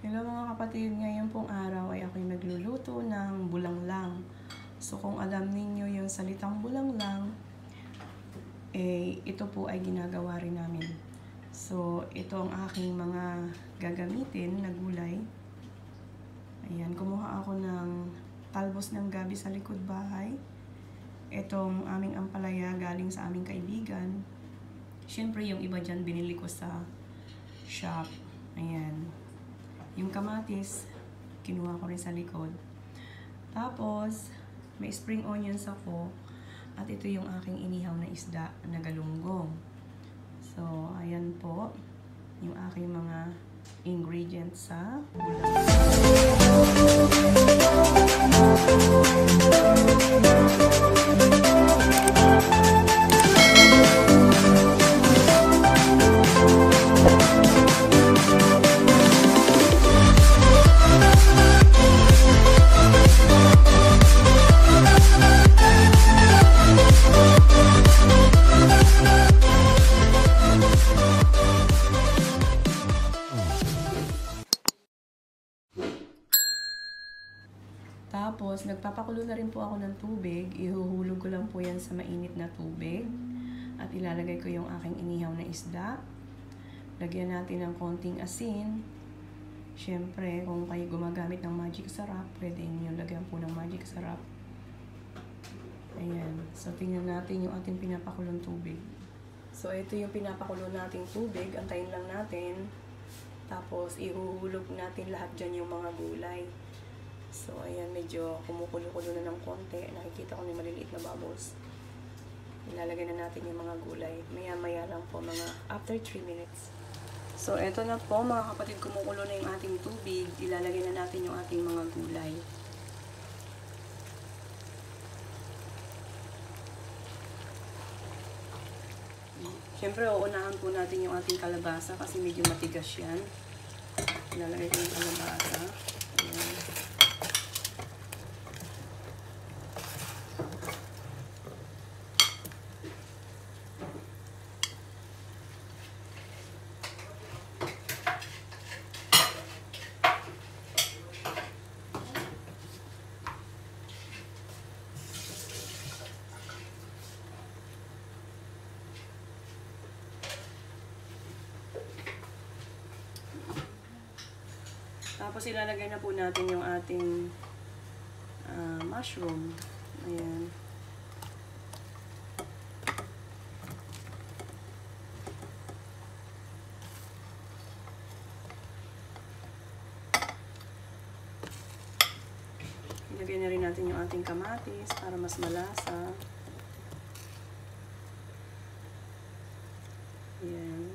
Hello mga kapatid, ngayon pong araw ay ako'y nagluluto ng bulanglang. So kung alam ninyo yung salitang bulanglang, ito po ay ginagawa rin namin. So ito ang aking mga gagamitin na gulay. Ayan, kumuha ako ng talbos ng gabi sa likod bahay. Itong aming ampalaya galing sa aming kaibigan. Siyempre yung iba dyan binili ko sa shop. Ayan. Yung kamatis, kinuha ko rin sa likod. Tapos, may spring onions ako. At ito yung aking inihaw na isda na galunggong. So, ayan po. Yung aking mga ingredients sa bulanglang. Tapos, nagpapakulo na rin po ako ng tubig. Ihuhulog ko lang po yan sa mainit na tubig. At ilalagay ko yung aking inihaw na isda. Lagyan natin ng konting asin. Siyempre, kung kayo gumagamit ng magic sarap, pwede nyo lagyan po ng magic sarap. Ayan. So, tingnan natin yung ating pinapakulong tubig. So, ito yung pinapakulo nating tubig. Antayin lang natin. Tapos, ihuhulog natin lahat dyan yung mga gulay. So, ayan, medyo kumukulo-kulo na ng konti. Nakikita ko na maliliit na bubbles. Ilalagay na natin yung mga gulay. Maya-maya lang po, mga after 3 minutes. So, eto na po, mga kapatid, kumukulo na yung ating tubig. Ilalagay na natin yung ating mga gulay. Siyempre, uunahan po natin yung ating kalabasa kasi medyo matigas yan. Ilalagay ko yung kalabasa. Ayan. Tapos ilalagay na po natin yung ating mushroom. Ayan. Ilagay na rin natin yung ating kamatis para mas malasa. Ayan.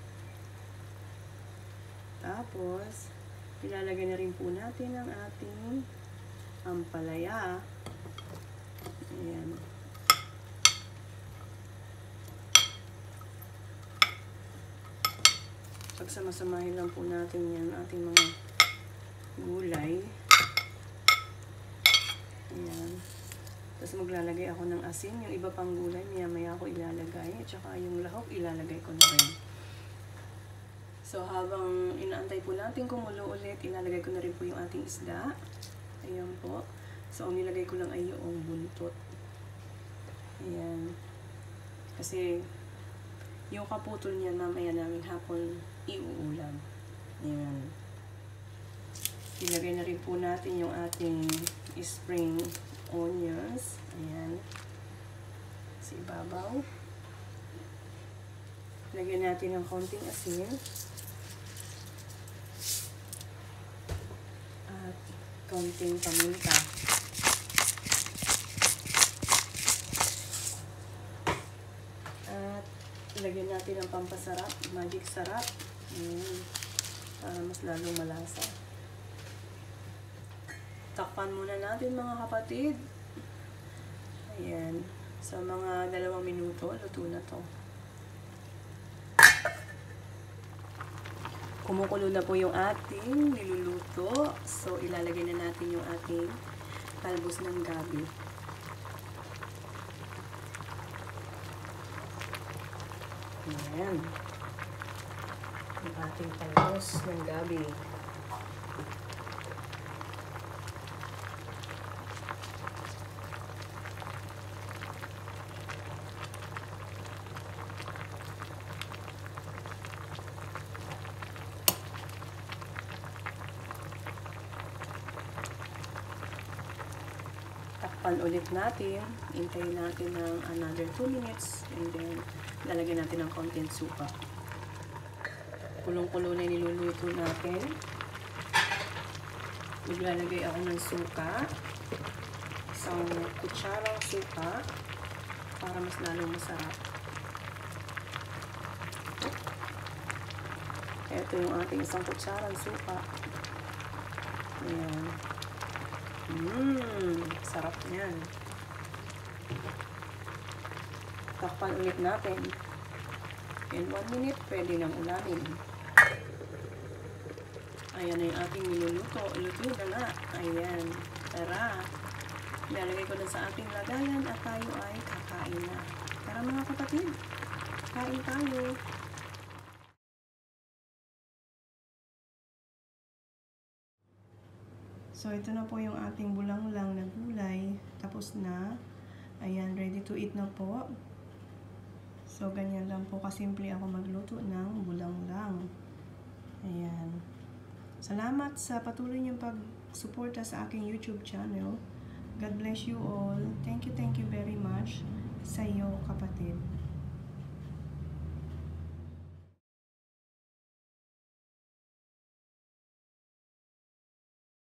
Tapos, ilalagay na rin po natin ang ating ampalaya. Ayan. Pagsamasamahin lang po natin yan, ating mga gulay. Ayan. Tapos maglalagay ako ng asin. Yung iba pang gulay, maya-maya ako ilalagay. At saka yung lahok, ilalagay ko na rin. So, habang inaantay po natin kumulo ulit, ilalagay ko na rin po yung ating isda. Ayan po. So, ang nilagay ko lang ay yung buntot. Ayan. Kasi, yung kaputol niyan, mamaya namin hapon iuulam. Ayan. Ilagay na rin po natin yung ating spring onions. Ayan. Sa ibabaw. Lagyan natin ng konting asin. Konting paminta. At ilagyan natin ang pampasarap, magic sarap. Para mas lalong malasa. Takpan muna natin mga kapatid. Ayan. Sa mga 2 minuto, luto na to. Kumukulo na po yung ating niluluto. So, ilalagay na natin yung ating talbos ng gabi. Ayan. Yung ating talbos ng gabi. Takpan ulit natin. Hintayin natin ng another 2 minutes. And then, lalagyan natin ng konting suka. Kulong-kulo na niluluto natin. Maglalagay ako ng suka. Isang kutsarang suka para mas lalong masarap. Ito yung ating isang kutsarang suka. Ayan. Sarap niyan. Takpan ulit natin. In 1 minute, pwede nang ulamin. Ayan na yung ating niluluto. Luto na nga. Ayan. Tara. Ilalagay ko na sa ating lagayan at tayo ay kakain na. Tara mga kapatid. Kain tayo. So, ito na po yung ating bulanglang na gulay. Tapos na. Ayan, ready to eat na po. So, ganyan lang po kasimple ako magluto ng bulanglang. Ayan. Salamat sa patuloy niyong pag-suporta sa aking YouTube channel. God bless you all. Thank you very much sa iyo, kapatid.